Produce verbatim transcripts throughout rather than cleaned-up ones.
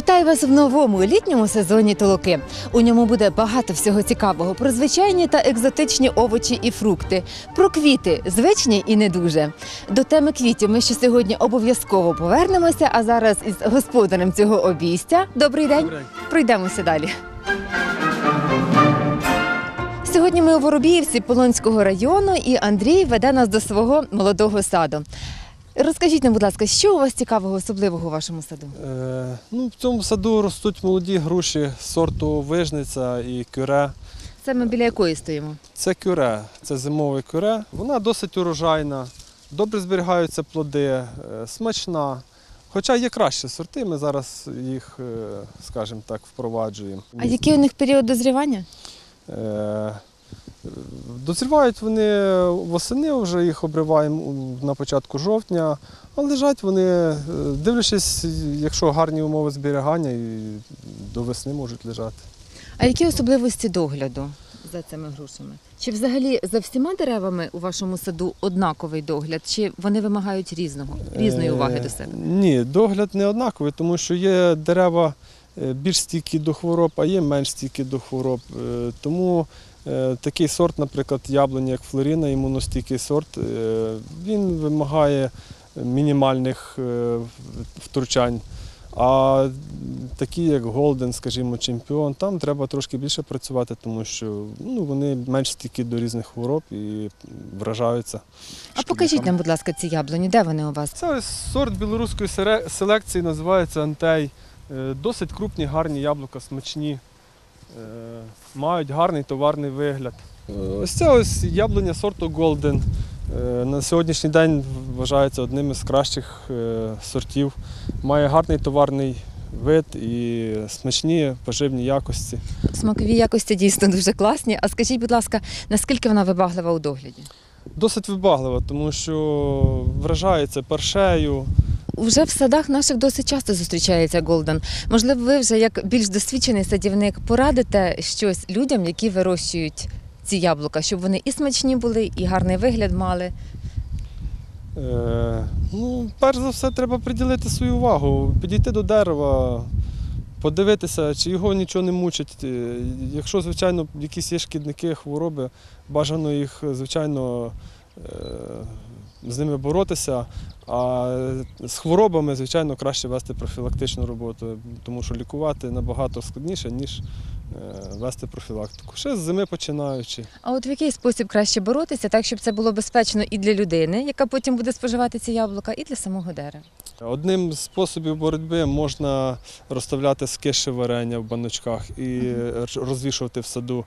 Вітаю вас в новому літньому сезоні «Толоки». У ньому буде багато всього цікавого про звичайні та екзотичні овочі і фрукти, про квіти, звичні і не дуже. До теми квітів ми ще сьогодні обов'язково повернемося, а зараз із господарем цього обійстя. Добрий день. Добрий. Пройдемося далі. Сьогодні ми у Воробіївці Полонського району, і Андрій веде нас до свого молодого саду. Розкажіть нам, будь ласка, що у вас цікавого, особливого у вашому саду? Е, ну, в цьому саду ростуть молоді груші сорту вижниця і кюре. Це ми біля якої стоїмо? Це кюре, це зимове кюре. Вона досить урожайна, добре зберігаються плоди, е, смачна. Хоча є кращі сорти, ми зараз їх, е, скажімо так, впроваджуємо. А який у них період дозрівання? Е, Дозрівають вони восени, вже їх обриваємо на початку жовтня, а лежать вони, дивлячись, якщо гарні умови зберігання, і до весни можуть лежати. А які особливості догляду за цими грушами? Чи взагалі за всіма деревами у вашому саду однаковий догляд, чи вони вимагають різного, різної уваги до себе? Ні, догляд не однаковий, тому що є дерева більш стійкі до хвороб, а є менш стійкі до хвороб. Тому такий сорт, наприклад, яблуня, як Флоріна, імуностійкий сорт, він вимагає мінімальних втручань. А такі, як Голден, скажімо, Чемпіон, там треба трошки більше працювати, тому що ну, вони менш стійкі до різних хвороб і вражаються. А покажіть нам, будь ласка, ці яблуні, де вони у вас? Це ось сорт білоруської селекції, називається Антей. Досить крупні, гарні яблука, смачні, мають гарний товарний вигляд. Ось це ось яблуня сорту Голден. На сьогоднішній день вважається одним із кращих сортів. Має гарний товарний вид і смачні поживні якості. Смакові якості дійсно дуже класні. А скажіть, будь ласка, наскільки вона вибаглива у догляді? Досить вибаглива, тому що вражається паршею. Вже в садах наших досить часто зустрічається Голден. Можливо, ви вже як більш досвідчений садівник порадите щось людям, які вирощують ці яблука, щоб вони і смачні були, і гарний вигляд мали? Е, ну, перш за все, треба приділити свою увагу, підійти до дерева, подивитися, чи його нічого не мучить. Якщо, звичайно, якісь є шкідники, хвороби, бажано їх, звичайно, е, з ними боротися, а з хворобами, звичайно, краще вести профілактичну роботу, тому що лікувати набагато складніше, ніж вести профілактику. Ще з зими починаючи. А от в який спосіб краще боротися, так, щоб це було безпечно і для людини, яка потім буде споживати ці яблука, і для самого дерева? Одним з способів боротьби можна розставляти скиші варення в баночках і розвішувати в саду.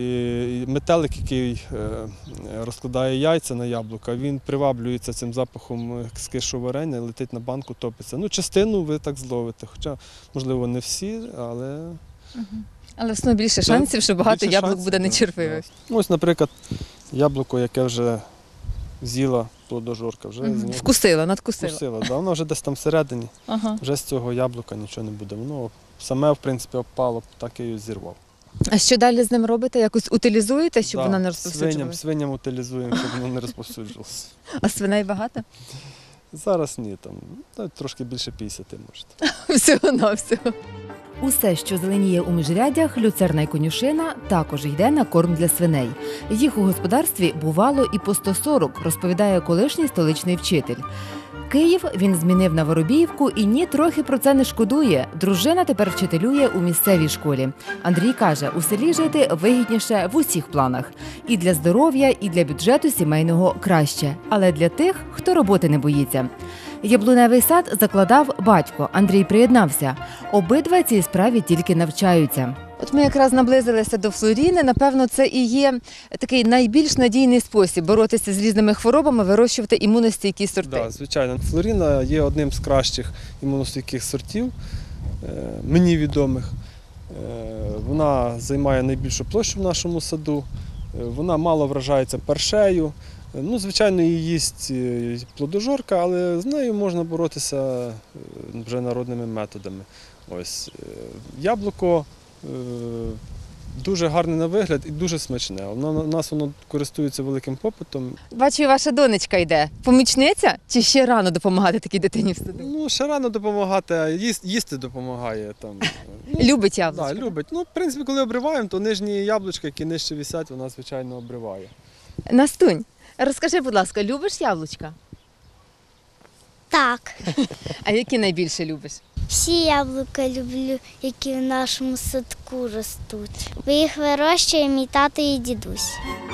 І метелик, який розкладає яйця на яблука, він приваблюється цим запахом скишу варення, летить на банку, топиться. Ну, частину ви так зловите, хоча, можливо, не всі, але... Угу. Але все одно більше шансів, що багато більше яблук шансів, буде нечервивих. Да. Ось, наприклад, яблуко, яке вже з'їла плодожорка, вже Угу. з нього... Вкусила, надкусила. Вкусила, да, воно вже десь там всередині, Ага. вже з цього яблука нічого не буде. Воно саме, в принципі, обпало, так я її зірвав. А що далі з ним робите? Якось утилізуєте, щоб Да, вона не свиням, розповсюджувалася? свиням утилізуємо, щоб воно не розповсюджувалося. А свиней багато? Зараз ні, там, ну, трошки більше п'ятдесят, може. Всього-навсього. Усе, що зеленіє у міжряддях, люцерна й конюшина, також йде на корм для свиней. Їх у господарстві бувало і по сто сорок, розповідає колишній столичний вчитель. Київ він змінив на Воробіївку і ні трохи про це не шкодує. Дружина тепер вчителює у місцевій школі. Андрій каже, у селі жити вигідніше в усіх планах. І для здоров'я, і для бюджету сімейного краще. Але для тих, хто роботи не боїться. Яблуневий сад закладав батько, Андрій приєднався. Обидва цій справі тільки навчаються. От ми якраз наблизилися до Флоріни. Напевно, це і є такий найбільш надійний спосіб боротися з різними хворобами, вирощувати імуностійкі сорти. Так, да, звичайно. Флоріна є одним з кращих імуностійких сортів, мені відомих. Вона займає найбільшу площу в нашому саду, вона мало вражається паршею. Ну, звичайно, її їсть плодожорка, але з нею можна боротися вже народними методами. Ось, яблуко дуже гарне на вигляд і дуже смачне. Воно, у нас воно користується великим попитом. Бачу, і ваша донечка йде. Помічниця чи ще рано допомагати такій дитині в саду? Ну, ще рано допомагати, а їсти, їсти допомагає. Там. Ну, Любить яблучко? да, любить. Ну, в принципі, коли обриваємо, то нижні яблучка, які нижче висять, вона, звичайно, обриває. Настунь, розкажи, будь ласка, любиш яблучка? Так, А які найбільше любиш? всі яблука люблю, які в нашому садку ростуть. Бо їх вирощує мій тато і дідусь.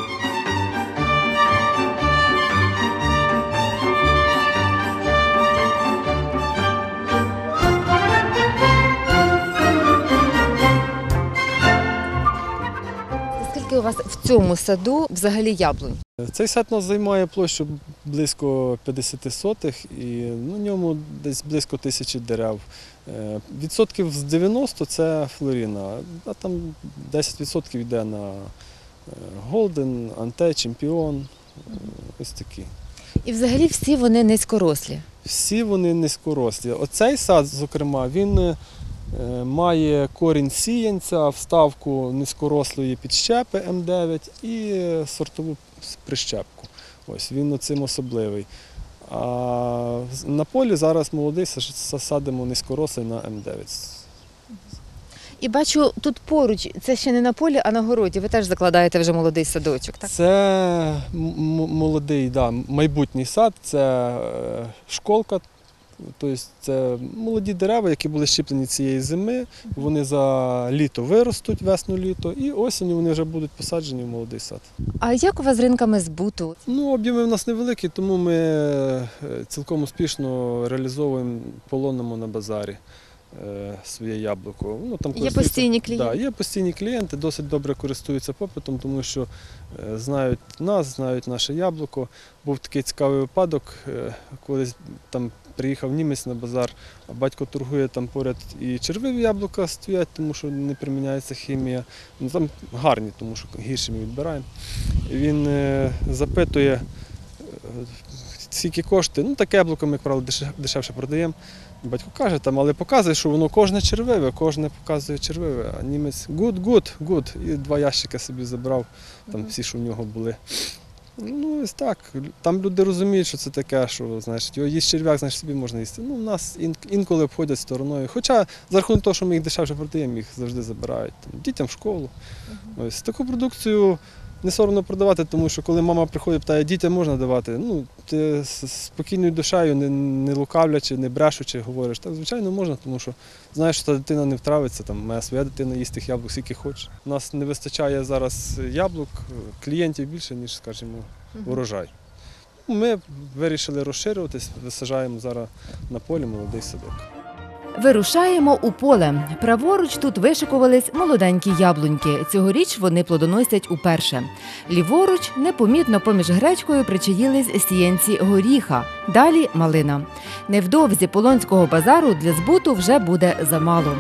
Скільки у вас в цьому саду взагалі яблунь? Цей сад у нас займає площу близько п'ятдесят сотих і ну, в ньому десь близько тисячі дерев. Е, Відсотків з дев'яносто це флоріна, а там десять відсотків йде на голден, анте, чемпіон, е, ось такі. І взагалі всі вони низькорослі. Всі вони низькорослі. Оцей сад, зокрема, він е, має корінь сіянця, вставку низькорослої підщепи М дев'ять і сортову прищепку. Ось він оцим особливий. А на полі зараз молодий садимо низькорослий на М дев'ять. І бачу, тут поруч, це ще не на полі, а на городі. Ви теж закладаєте вже молодий садочок, так? Це м- молодий, да, майбутній сад, це е, школка. Тобто це молоді дерева, які були щеплені цієї зими, вони за літо виростуть, весну-літо, і осінню вони вже будуть посаджені в молодий сад. А як у вас з ринками збуту? Ну, об'єми в нас невеликі, тому ми е, цілком успішно реалізовуємо, полонимо на базарі е, своє яблуко. Ну, там Є користуються- постійні клієнти? Да, є постійні клієнти, досить добре користуються попитом, тому що е, знають нас, знають наше яблуко. Був такий цікавий випадок, е, колись там приїхав німець на базар, а батько торгує там поряд і червиві яблука стоять, тому що не приміняється хімія. Ну, там гарні, тому що гірші ми відбираємо. І він е, запитує, е, скільки коштує. Ну, таке яблуко ми, як правило, дешев- дешевше продаємо. Батько каже, там, але показує, що воно кожне червиве, кожне показує червиве. А німець good, good, good. І два ящика собі забрав, там всі, що в нього були. Ну, ось так. Там люди розуміють, що це таке, що, знаєш, його їсть черв'як, значить собі можна їсти. Ну, в нас ін- інколи обходять стороною. Хоча за рахунок того, що ми їх дешевше продаємо, їх завжди забирають. Там, дітям в школу. Ось таку продукцію не соромно продавати, тому що коли мама приходить, питає, дітям можна давати, ну, ти з спокійною душею, не, не лукавлячи, не брешучи, говориш, так, звичайно, можна, тому що знаєш, що та дитина не втравиться, там, моя своя дитина їсть тих яблук, скільки хоче. У нас не вистачає зараз яблук, клієнтів більше, ніж, скажімо, урожай. Ми вирішили розширюватись, висаджаємо зараз на полі молодий садок. Вирушаємо у поле. Праворуч тут вишикувались молоденькі яблуньки. Цьогоріч вони плодоносять уперше. Ліворуч непомітно поміж гречкою причаїлись сіянці горіха. Далі малина. Невдовзі полонського базару для збуту вже буде замало.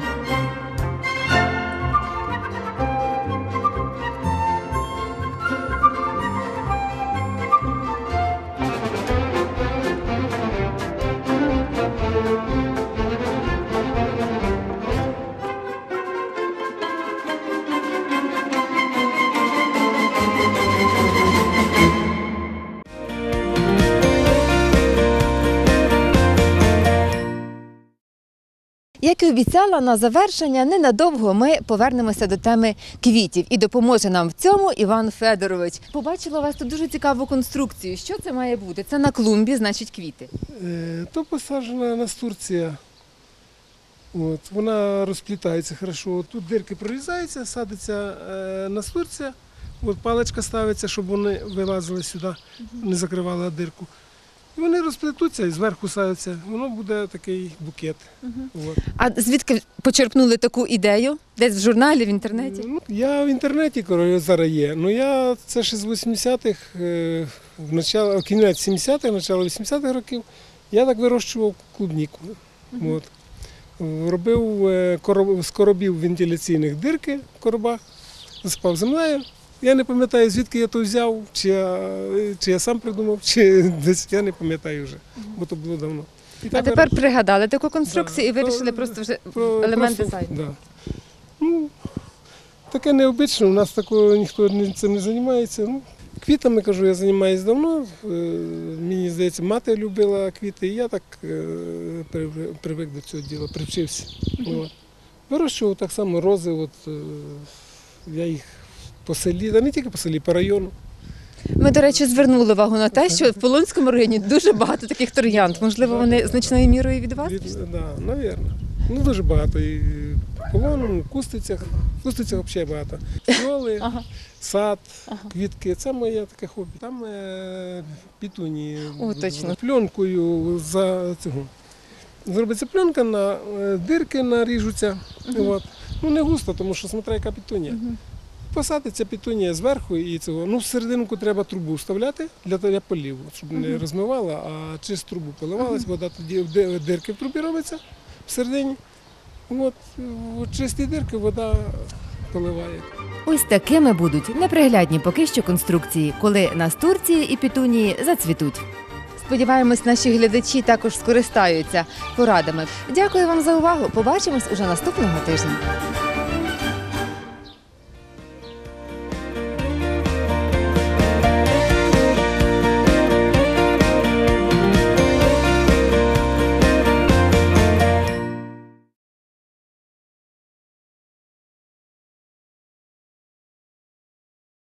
Як і обіцяла, на завершення ненадовго ми повернемося до теми квітів. І допоможе нам в цьому Іван Федорович. Побачила у вас тут дуже цікаву конструкцію. Що це має бути? Це на клумбі, значить, квіти. Е, То посаджена настурція. От, вона розплітається хорошо. Тут дирки прорізаються, садиться е, настурція. От паличка ставиться, щоб вони вилазили сюди, не закривали дирку. І вони розплетуться і зверху садяться. Воно буде такий букет. От. А звідки почерпнули таку ідею? Десь в журналі, в інтернеті? Ну, я в інтернеті коротше, зараз є. Ну я це ще з восьмидесятих, е, в начало, кінець сімдесятих, начало вісімдесятих років, я так вирощував клубніку. От. Робив е, короб, з коробів вентиляційних дирки в коробах, засипав землею. Я не пам'ятаю, звідки я то взяв, чи я, чи я сам придумав, чи десь я не пам'ятаю вже, бо то було давно. І А так тепер пригадали таку конструкцію Да, і вирішили то- просто вже Про- елемент просто, дизайну. Да. Ну, таке необично, у нас такого ніхто цим не займається. Ну, квітами, кажу, я займаюся давно. Е, Мені здається, мати любила квіти, і я так е, прив- привик до цього діла, привчився. От. Вирощував так само рози, от, е, я їх по селі, та не тільки по селі, по району. Ми, до речі, звернули увагу на те, що в Полонському районі дуже багато таких троянд. Можливо, вони значною мірою від вас? Від, да, навірно. Ну, дуже багато. І в Полоному, в Кустицях. В Кустицях взагалі багато. Фіоли, Ага. сад, Ага. квітки. Це моє таке хобі. Там е, пітуні. О, точно. Пленкою за цього. Зробиться пленка, на е, дирки наріжуться. От. Ну, не густо, тому що смотря яка пітунія. Посадиться пітунія зверху і цього. Ну, всерединку треба трубу вставляти для, для поліву, щоб не розмивала, а через трубу поливалась, вода тоді в ди- дирки в трубі робиться всередині. От, в чисті дирки вода поливає. Ось такими будуть неприглядні поки що конструкції, коли настурції і петунії зацвітуть. Сподіваємось, наші глядачі також скористаються порадами. Дякую вам за увагу. Побачимось уже наступного тижня.